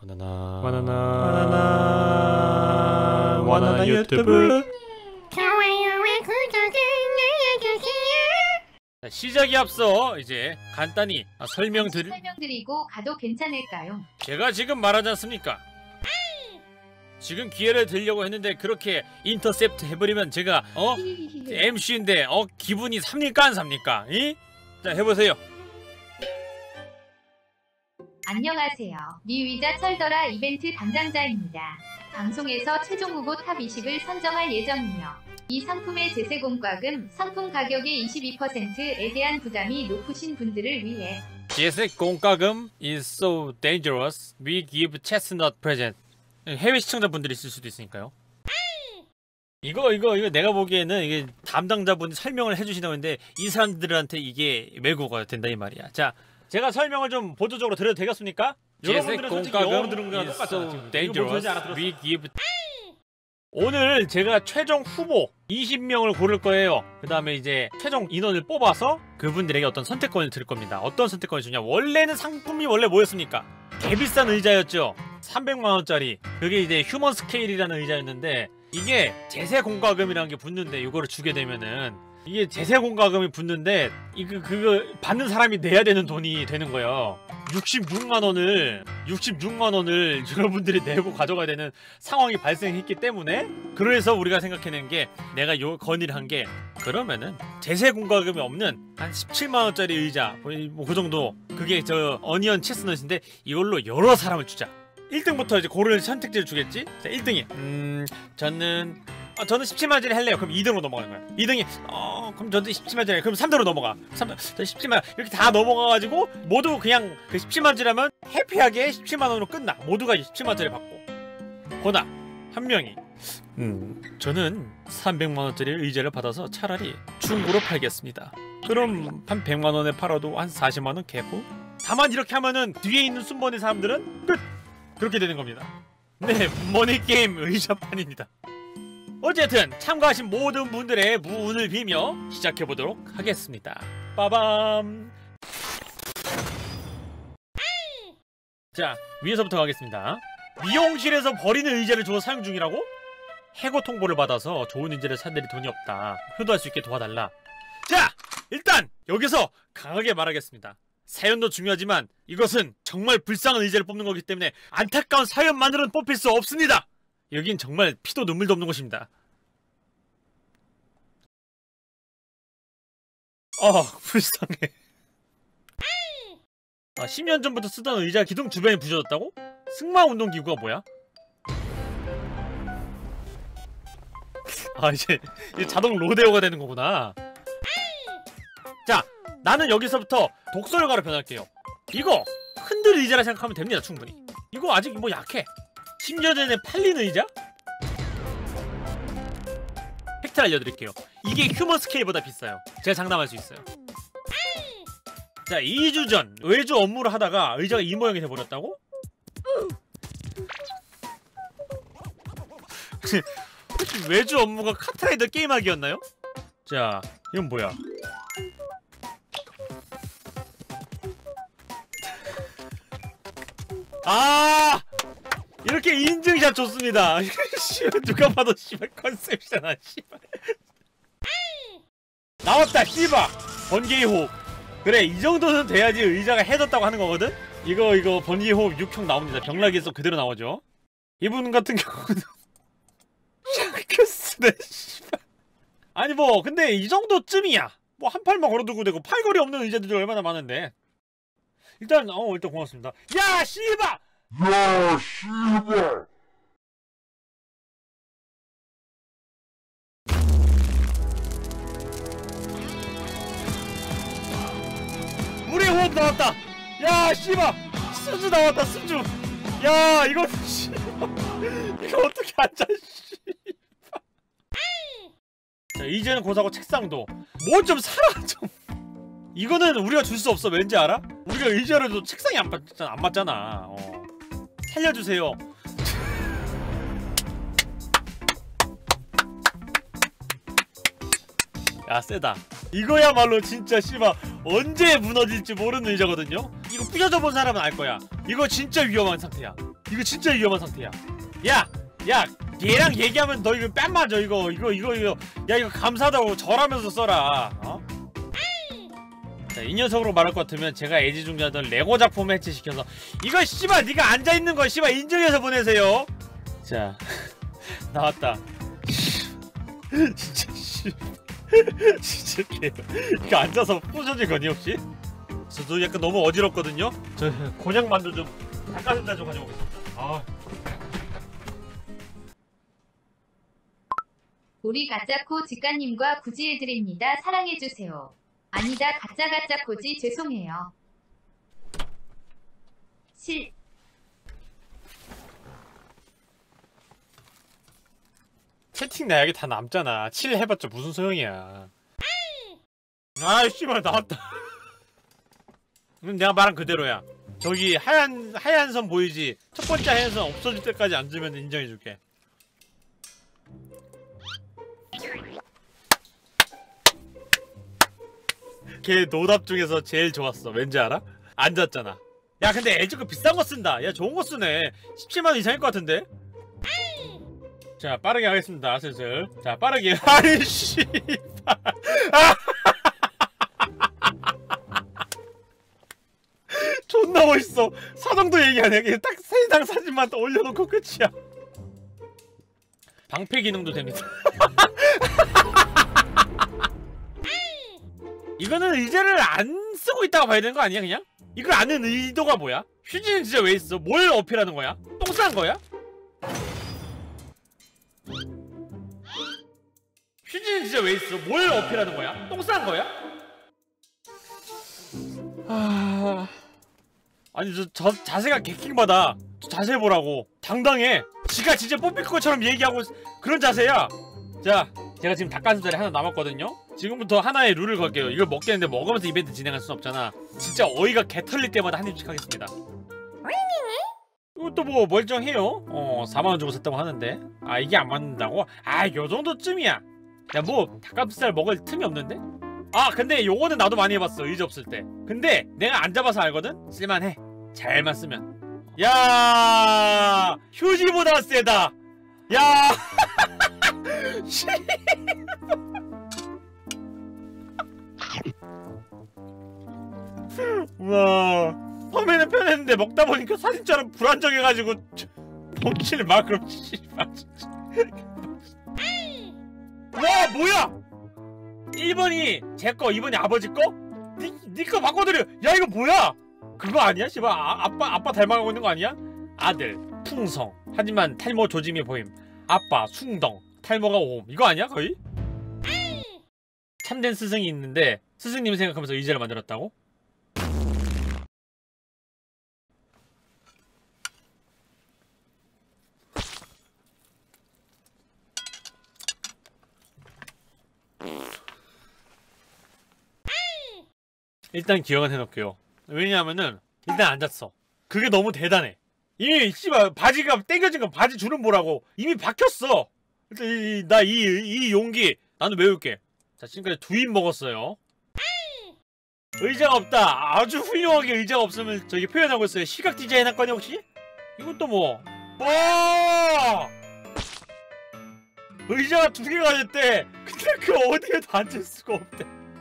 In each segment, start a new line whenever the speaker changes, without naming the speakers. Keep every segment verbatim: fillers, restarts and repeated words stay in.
바나나
바나나
바나나
바나나 유튜브
좋아요와 구독을 눌러주세요.
자, 시작에 앞서 이제 간단히 아, 설명드릴
설명드리고 가도 괜찮을까요?
제가 지금 말하지 않습니까? 지금 기회를 드리려고 했는데 그렇게 인터셉트 해버리면 제가 어? 엠씨인데 어? 기분이 삽니까 안 삽니까? 이? 자 해보세요.
안녕하세요. 미위자 철더라 이벤트 담당자입니다. 방송에서 최종 후보 탑 이십을 선정할 예정이며 이 상품의 제세 공과금, 상품 가격의 이십이 퍼센트에 대한 부담이 높으신 분들을 위해
제세 공과금 is so dangerous. We give chestnut present. 해외 시청자분들이 있을 수도 있으니까요. 이거 이거 이거 내가 보기에는 이게 담당자분이 설명을 해주신다고 했는데 이 사람들한테 이게 외국어가 된다 이 말이야. 자, 제가 설명을 좀 보조적으로 드려도 되겠습니까? 여러분들은 솔직히 영어로 들은 거랑 똑같잖아. 지금. 이거 뭐 들지 않아? We give... 오늘 제가 최종 후보 이십 명을 고를 거예요. 그 다음에 이제 최종 인원을 뽑아서 그분들에게 어떤 선택권을 드릴 겁니다. 어떤 선택권을 주냐? 원래는 상품이 원래 뭐였습니까? 개비싼 의자였죠. 삼백만 원짜리. 그게 이제 휴먼 스케일이라는 의자였는데 이게 제세 공과금이라는 게 붙는데 이거를 주게 되면은 이게 제세 공과금이 붙는데 이거 그거 받는 사람이 내야 되는 돈이 되는 거예요. 육십육만 원을 육십육만 원을 여러분들이 내고 가져가야 되는 상황이 발생했기 때문에 그래서 우리가 생각해낸 게 내가 요 건의를 한 게 그러면은 제세 공과금이 없는 한 십칠만 원짜리 의자 뭐 그 정도 그게 저 어니언 체스넛인데 이걸로 여러 사람을 주자. 일 등부터 이제 고를 선택지를 주겠지? 자, 일 등이 음 저는 아, 저는 십칠만 원짜리 할래요. 그럼 이 등으로 넘어가는 거야. 이 등이 어 그럼 저도 십칠만 원짜리 그럼 삼 등으로 넘어가. 삼 등 저 십칠만 원 이렇게 다 넘어가가지고 모두 그냥 그 십칠만 원짜리라면 해피하게 십칠만 원으로 끝나. 모두가 십칠만 원짜리 받고. 거나 한 명이 음 저는 삼백만 원짜리 의자를 받아서 차라리 중고로 팔겠습니다. 그럼 한 백만 원에 팔아도 한 사십만 원 개고. 다만 이렇게 하면은 뒤에 있는 순번의 사람들은 끝. 그렇게 되는 겁니다. 네, 머니게임 의자판입니다. 어쨌든 참가하신 모든 분들의 무운을 빌며 시작해보도록 하겠습니다. 빠밤. 자, 위에서부터 가겠습니다. 미용실에서 버리는 의자를 주워 사용 중이라고? 해고 통보를 받아서 좋은 의자를 사드릴 돈이 없다. 효도할 수 있게 도와달라. 자, 일단 여기서 강하게 말하겠습니다. 사연도 중요하지만 이것은 정말 불쌍한 의자를 뽑는 거기 때문에 안타까운 사연만으로는 뽑힐 수 없습니다. 여긴 정말 피도 눈물도 없는 곳입니다. 아 불쌍해. 아, 십 년 전부터 쓰던 의자 기둥 주변이 부셔졌다고? 승마 운동기구가 뭐야? 아 이제, 이제 자동 로데오가 되는 거구나. 자, 나는 여기서부터 독설가로 변할게요. 이거 흔들 의자라 생각하면 됩니다. 충분히. 이거 아직 뭐 약해. 십 년 전에 팔린 의자? 팩트 알려드릴게요. 이게 휴먼 스케일보다 비싸요. 제가 장담할 수 있어요. 자, 이 주 전 외주 업무를 하다가 의자가 이 모양이 돼버렸다고? 외주 업무가 카트라이더 게임하기였나요? 자, 이건 뭐야? 아! 이렇게 인증샷 좋습니다. 씨발 누가 봐도 씨발 컨셉이잖아. 씨발. 나왔다 씨발. 번개의 호흡. 그래 이 정도는 돼야지 의자가 해졌다고 하는 거거든. 이거 이거 번개의 호흡 육 형 나옵니다. 병락이 속 그대로 나오죠. 이분 같은 경우는 샤크스네 씨발. 아니 뭐 근데 이 정도쯤이야. 뭐 한 팔만 걸어두고 되고 팔걸이 없는 의자들이 얼마나 많은데. 일단 어 일단 고맙습니다. 야 씨발.
야, 씨발!
물의 호흡 나왔다! 야, 씨발! 순주 나왔다, 순주! 야, 이거, 씨발! 이거 어떻게 앉아, 씨발! 자, 이제는 고사고 책상도. 뭐 좀 사라, 좀! 이거는 우리가 줄 수 없어, 왠지 알아? 우리가 의자를 도 책상이 안 맞잖아, 안 맞잖아. 어. 살려주세요. 야 세다. 이거야말로 진짜 씨발 언제 무너질지 모르는 의자거든요. 이거 부셔져 본 사람은 알 거야. 이거 진짜 위험한 상태야. 이거 진짜 위험한 상태야. 야! 야! 얘랑 얘기하면 너 이거 뺨 맞아 이거 이거 이거 이거 야 이거 감사하다고 절하면서 써라. 어? 자, 이 녀석으로 말할 것 같으면 제가 애지중지하던 레고 작품 해체시켜서 이거 씨발 네가 앉아있는 거 씨발 인증해서 보내세요. 자 나왔다. 진짜 씨 진짜 개 이거 앉아서 부서질 거니 혹시? 저도 약간 너무 어지럽거든요. 저 곤약만두 좀 닭가슴살 좀 가져오겠습니다. 아.
우리 가짜코 직가님과 구지해드립니다. 사랑해주세요. 아니다 가짜 가짜 코지 죄송해요. 실
채팅 내역이 다 남잖아. 칠 해봤자 무슨 소용이야. 아 씨발 나왔다. 그럼 내가 말한 그대로야. 저기 하얀 하얀 선 보이지? 첫 번째 하얀 선 없어질 때까지 앉으면 인정해줄게. 걔 노답 중에서 제일 좋았어. 왠지 알아? 앉았잖아. 야 근데 애지 그 비싼 거 쓴다. 야 좋은 거 쓰네. 십칠만 원 이상일 것 같은데? 자 빠르게 하겠습니다. 슬슬. 자 빠르게. 아니 씨발. 아! 존나 멋있어. 사정도 얘기 안 해. 그냥 딱 세 장 사진만 또 올려놓고 끝이야. 방패 기능도 됩니다. 이거는 의자를 안 쓰고 있다고 봐야 되는 거 아니야 그냥? 이걸 아는 의도가 뭐야? 휴지는 진짜 왜 있어? 뭘 어필하는 거야? 똥 싼 거야? 휴지는 진짜 왜 있어? 뭘 어필하는 거야? 똥 싼 거야? 아... 아니 저, 저 자세가 개킹받아. 저 자세 보라고. 당당해. 지가 진짜 뽑힐 것처럼 얘기하고 그런 자세야. 자 제가 지금 닭가슴살이 하나 남았거든요. 지금부터 하나의 룰을 걸게요. 이걸 먹겠는데 먹으면서 이벤트 진행할 순 없잖아. 진짜 어이가 개 털릴 때마다 한 입씩 하겠습니다. 이것도 뭐 멀쩡해요. 어 사만 원 주고 샀다고 하는데 아 이게 안 맞는다고? 아 요정도쯤이야. 야 뭐 닭가슴살 먹을 틈이 없는데? 아 근데 요거는 나도 많이 해봤어. 의지 없을 때. 근데 내가 안 잡아서 알거든? 쓸만해. 잘만 쓰면. 야 휴지보다 세다. 야 와 화면은 편했는데 먹다 보니까 사진처럼 불안정해가지고 멈치를 막 그럼 씨발 와 뭐야 일 번이 제거 이 번이 아버지 거? 니, 니 거 바꿔드려. 야 이거 뭐야 그거 아니야? 씨발 아, 아빠 아빠 닮아가고 있는 거 아니야? 아들 풍성 하지만 탈모 조짐이 보임. 아빠 숭덩 탈모가 오음. 이거 아니야 거의? 참된 스승이 있는데 스승님 생각하면서 의자를 만들었다고? 일단 기억은 해놓을게요. 왜냐하면은 일단 앉았어. 그게 너무 대단해. 이미 씨발 바지가 땡겨진 건 바지 주름 보라고 이미 박혔어. 일단 나 이 이 용기 나는 외울게. 자 지금까지 두 입 먹었어요. 의자가 없다. 아주 훌륭하게 의자가 없으면 저기 표현하고 있어요. 시각 디자인 학과니 혹시? 이것도 뭐? 와! 의자가 두 개가 됐대. 근데 그 어디에도 앉을 수가 없대.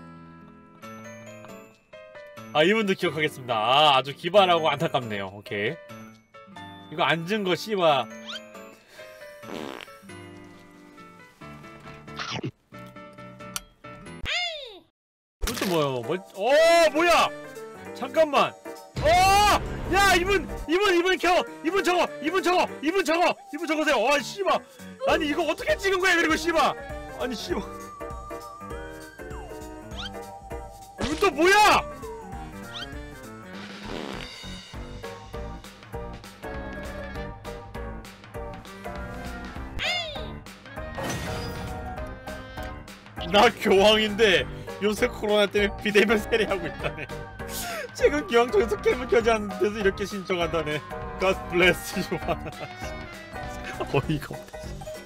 아 이분도 기억하겠습니다. 아, 아주 기발하고 안타깝네요. 오케이. 이거 앉은 거 씨발. 이것도 뭐야? 뭐? 어 뭐야? 잠깐만. 어! 야 이분 이분 이분 켜 이분 저거 이분 저거 이분 저거 이분 저거세요. 와 씨발. 아니 이거 어떻게 찍은 거야 그리고 씨발. 아니 씨발. 이건 또 뭐야? 나 교황인데 요새 코로나 때문에 비대면 세례하고 있다네. 최근 교황청에서 캠을 켜지 않는 데서 이렇게 신청한다네. God bless you. 어이가 없다.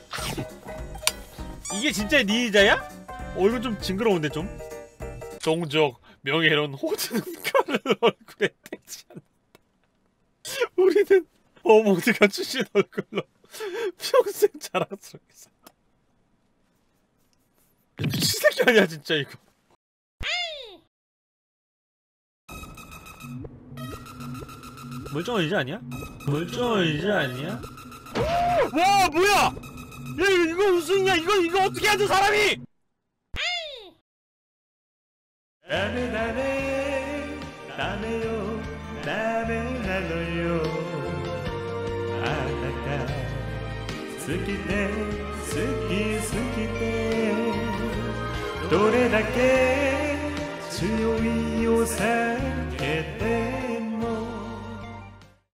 이게 진짜 네 의자야? 어 이거 좀 징그러운데 좀? 종족, 명예로운 호주는 가는 얼굴에 떼지 않는다. 우리는 어머니가 주신 얼굴로 평생 자랑스럽게 산다. 미친 새끼 아니야 진짜 이거. 멀쩡한 의자 아니야? 멀쩡한 의자 아니야? 와 뭐야! 야 이거 우승이야. 이거 이거 어떻게 하죠 사람이? 다음에 다음에 다음에요 다음에 나눠요 아따까 스키테 스키 스키테 도레다케強いを避けて